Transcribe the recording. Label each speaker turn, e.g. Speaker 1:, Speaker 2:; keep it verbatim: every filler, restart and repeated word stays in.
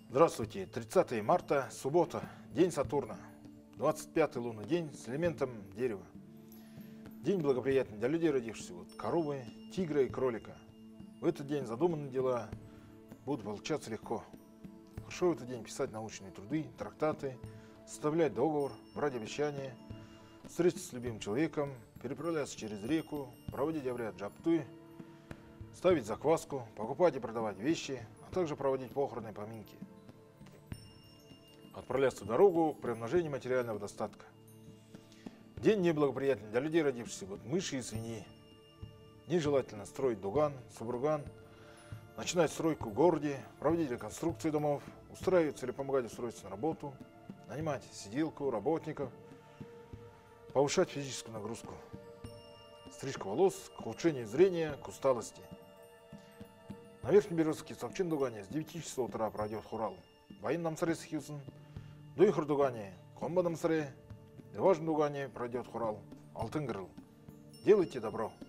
Speaker 1: Здравствуйте, тридцатое марта, суббота, день Сатурна, двадцать пятый лунный день с элементом дерева. День благоприятный для людей, родившихся от коровы, тигра и кролика. В этот день задуманные дела будут получаться легко. Хорошо в этот день писать научные труды, трактаты, составлять договор, брать обещания, встретиться с любимым человеком, переправляться через реку, проводить обряд джапты, ставить закваску, покупать и продавать вещи, а также проводить похороны и поминки. Отправляться в дорогу к приумножению материального достатка. День неблагоприятный для людей, родившихся от мыши и свиньи. Нежелательно строить дуган, субруган, начинать стройку в городе, проводить реконструкцию домов, устраиваться или помогать устроиться на работу, нанимать сиделку, работников, повышать физическую нагрузку. Стрижка волос к улучшению зрения, к усталости. На Верхнеберезовске Савчин дугане с девяти часов утра пройдет хурал. Байын намсаре схилсын, дуйхыр дугане, комба намсаре, важный дугане пройдет хурал, алтын гырыл. Делайте добро.